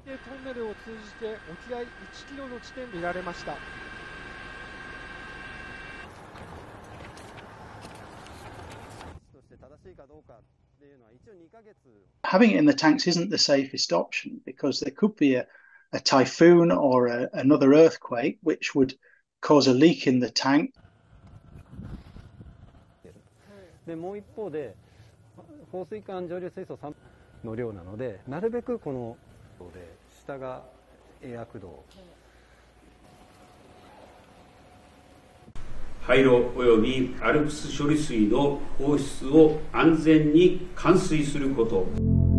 でトンネルを通じて沖合1キロの地点で見られました。 Having it in the tanks isn't the safest option because there could be a typhoon or another earthquake which would cause a leak in the tank. でもう一方で放水管蒸留水素3の量なので、なるべくこので下がエア駆動、 廃炉およびアルプス処理水の放出を安全に完遂すること。